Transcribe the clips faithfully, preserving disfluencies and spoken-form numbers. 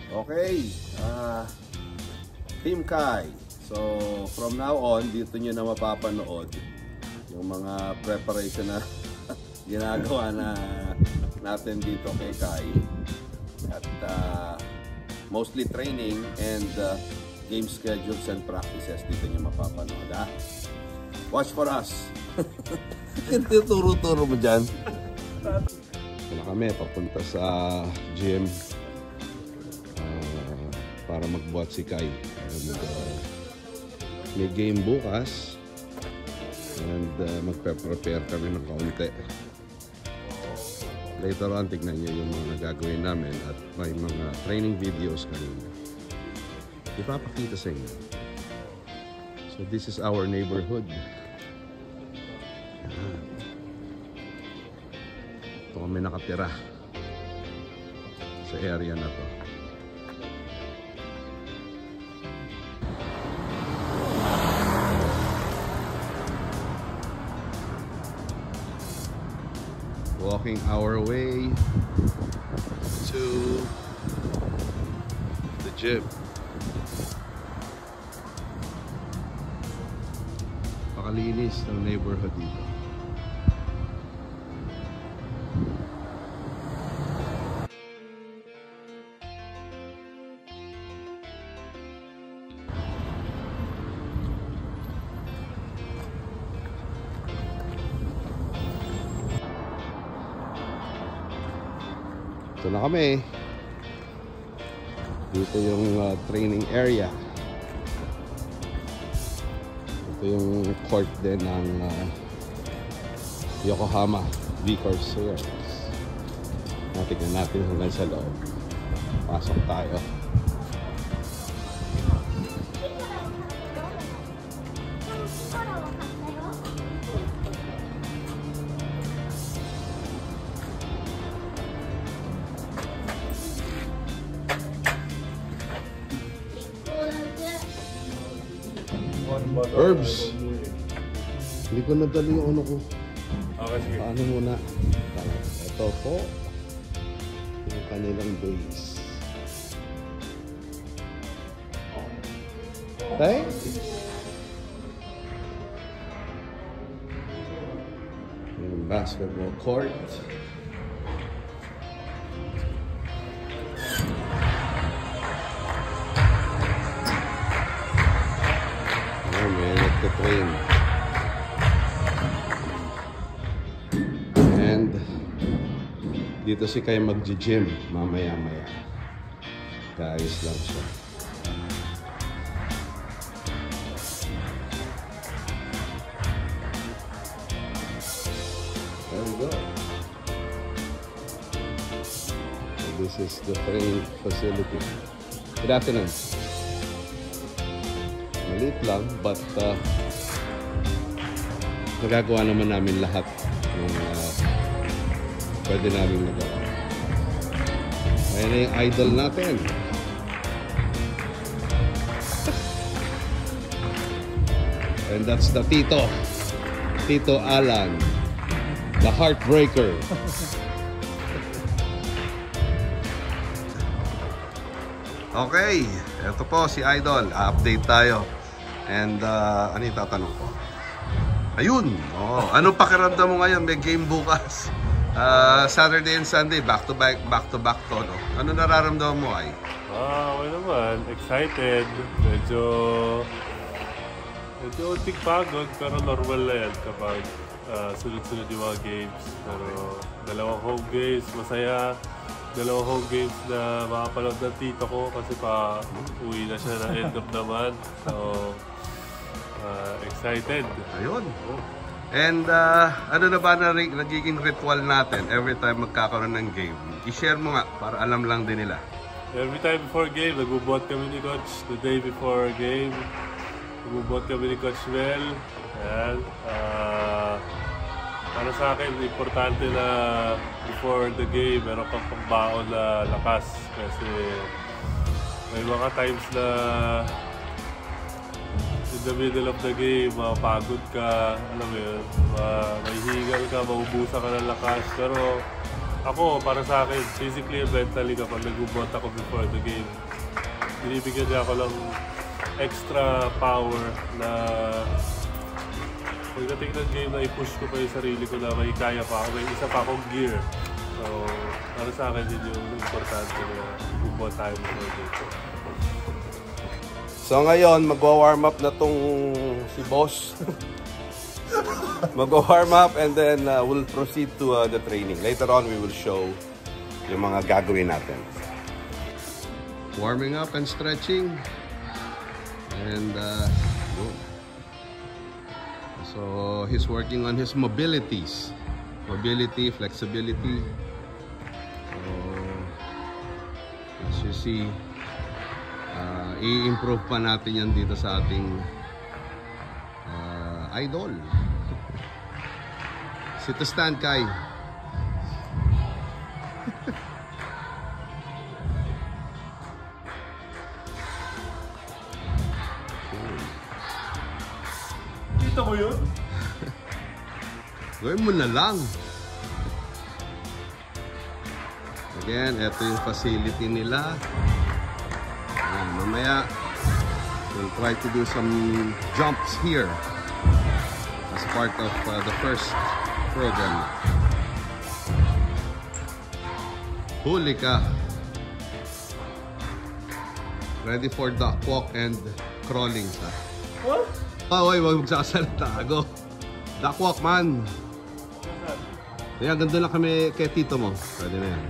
Okay, uh, Team Kai. So, from now on, dito nyo na mapapanood yung mga preparation na ginagawa na natin dito kay Kai. At uh, mostly training and uh, game schedules and practices dito nyo mapapanood. Ha? Watch for us! Turo-turo mo dyan. Ito na kami, papunta sa gym. Para magbuhat si Kai. And, uh, may game bukas. And uh, magpe-prepare kami ng kaunti. Later on, tignan nyo yung mga gagawin namin. At may mga training videos kami. Ipapakita sa inyo. So this is our neighborhood. Yan. Ito kami nakatira. Sa area na to. Walking our way to the gym. Pakalinis ng neighborhood dito. Ito na kami. Dito yung uh, training area. Ito yung court din ng uh, Yokohama V-Core Series. Tingnan natin hanggang sa loob. Pasok tayo. Herbs. Hindi ko nadali yung ano ko. Okay, sige. Paano muna? Ito po. Yung kanilang base. Okay? Yung basketball court. Train. And dito si Kai mag-gym mamaya-maya. Kaayos lang siya. There we go. So this is the training facility. Good afternoon. Maliit lang, but uh, nagagawa naman namin lahat ng uh, pwede namin nagawa. Ayan na yung idol natin. And that's the Tito. Tito Alan. The Heartbreaker. Okay. Ito po si Idol. Update tayo. And uh, ano yung tatanong ko? Ayun! Oh, anong pakiramdam mo ngayon? May game bukas. Uh, Saturday and Sunday, back to back, back to back to. No? Ano nararamdaman mo ay? Ah, okay naman. Excited. Medyo... Medyo unting pagod, pero normal na yan kapag uh, sunod-sunod yung mga games. Pero dalawang home games, masaya. Dalawang home games na makapanood ng tito ko kasi pa uwi na siya ng end of the month. So, uh, excited. Ayun. And uh, ano na ba na nagiging ritual natin every time magkakaroon ng game? I-share mo nga para alam lang din nila. Every time before game, nagbubuhat kami ni Coach. The day before game, nagbubuhat kami ni Coach Mel. Ayan. Uh, para sa akin, importante na before the game, meron kang pangbaon na lakas. Kasi may mga times na in the middle of the game, mapagod ka, alam mo yun, ma may hingal ka, maubusan ka ng lakas. Pero ako, para sa akin, physically and mentally kapag nag-ubot ako before the game, binibigyan niya ako lang extra power na pagdating ng game na i-push ko pa yung sarili ko na may kaya pa ako, may isa pa akong gear. So, para sa akin yun yung importante na ubot tayo before the game. So ngayon, magwa-warm up na tong si boss. Mag-warm up and then uh, we'll proceed to uh, the training. Later on, we will show yung mga gagawin natin. Warming up and stretching. And uh, so he's working on his mobilities. Mobility, flexibility. So, as you see, uh, i-improve pa natin yan dito sa ating uh, idol. Sit to stand, Kai. Kita mo yun? Gawin mo na lang. Again, ito yung facility nila. Ayan, mamaya, we'll try to do some jumps here as part of uh, the first program. Huli ka. Ready for duck walk and crawling, ha? What? Oh, oy, wag magsasalita. Go. Duck walk, man. Kaya ganda lang kami kay tito mo. Pwede na yan.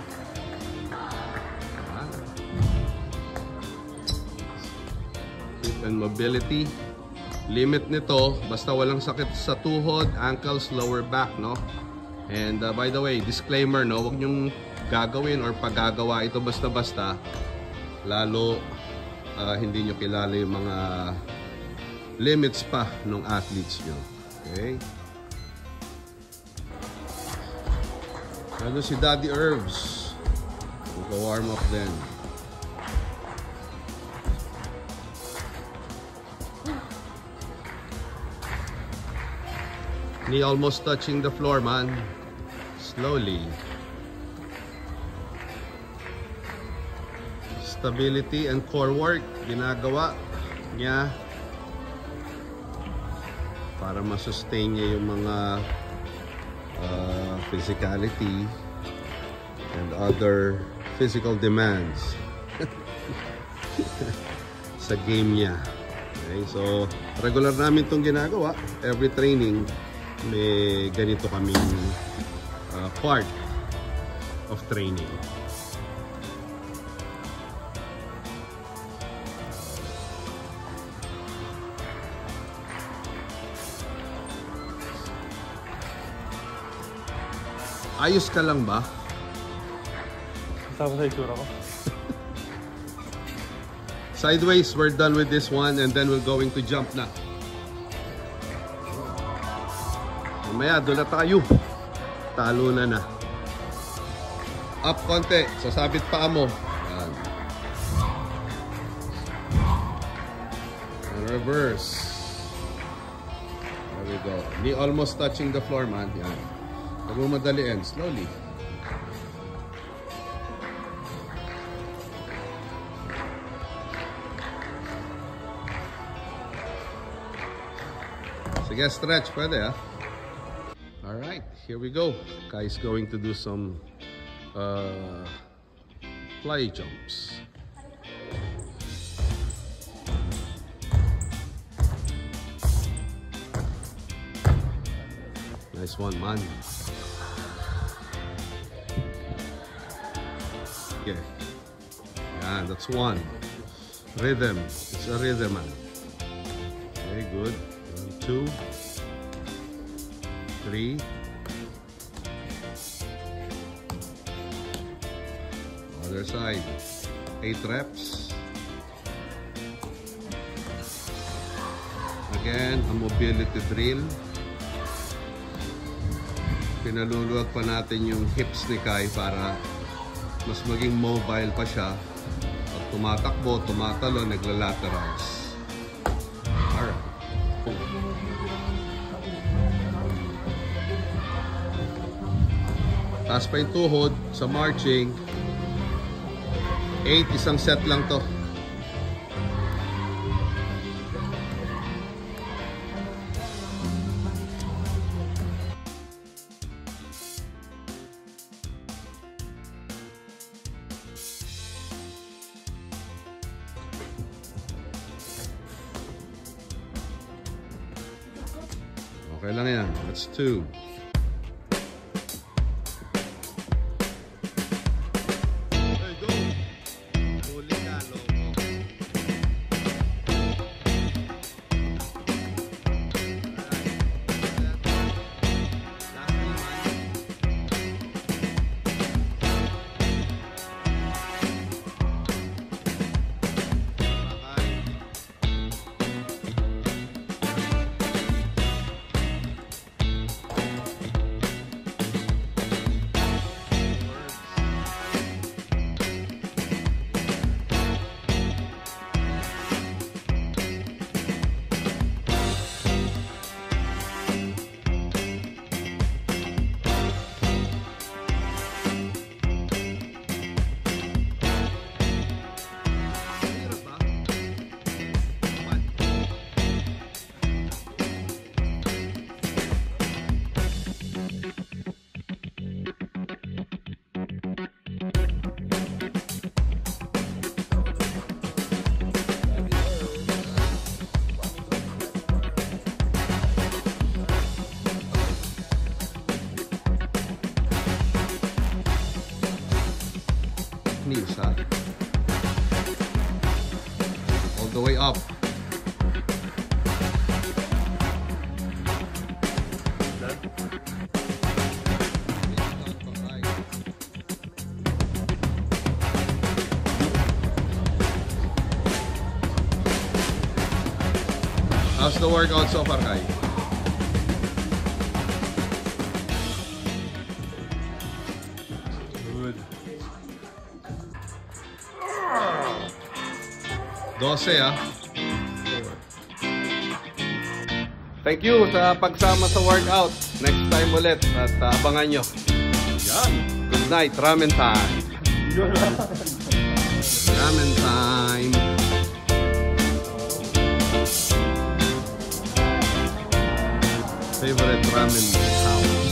Hip and mobility. Limit nito, basta walang sakit sa tuhod, ankles, lower back, no? And uh, by the way, disclaimer, no? Huwag nyong gagawin or paggagawa ito basta-basta. Lalo, uh, hindi nyo kilala yung mga limits pa ng athletes nyo. Okay? Lalo si Daddy Herbs. Mag-warm up din. Knee almost touching the floor, man. Slowly. Stability and core work. Ginagawa niya para masustain niya yung mga uh, physicality and other physical demands sa game niya. Okay, so regular namin itong ginagawa. Every training may ganito kaming uh, part of training. Ayos ka lang ba? Kasama sa isura ko. Sideways, we're done with this one and then we're going to jump na. Mamaya, doon na tayo. Talo na na. Up konti. Sasabit pa mo. Yan. And reverse. There we go. Knee almost touching the floor, man. Yan. Huwag mo madaliin. Slowly. Sige, stretch. Pwede, ha? Alright, here we go. Kai's going to do some uh, fly jumps. Nice one, man. Okay. Yeah, that's one. Rhythm. It's a rhythm, man. Very good. One, two. Three. Other side. Eight reps. Again, a mobility drill. Pinaluluwag pa natin yung hips ni Kai para mas maging mobile pa siya. Pag tumatakbo, tumatalo, nagla-laterals. Alright. Taas pa yung tuhod sa marching. eight, isang set lang to. Okay lang yan. That's two. Knees high. All the way up. How's the workout so far, Kai? twelve ah. Thank you sa pagsama sa workout. Next time ulit at uh, abangan nyo. Yan. Good night. Ramen time. Ramen time. Favorite ramen house.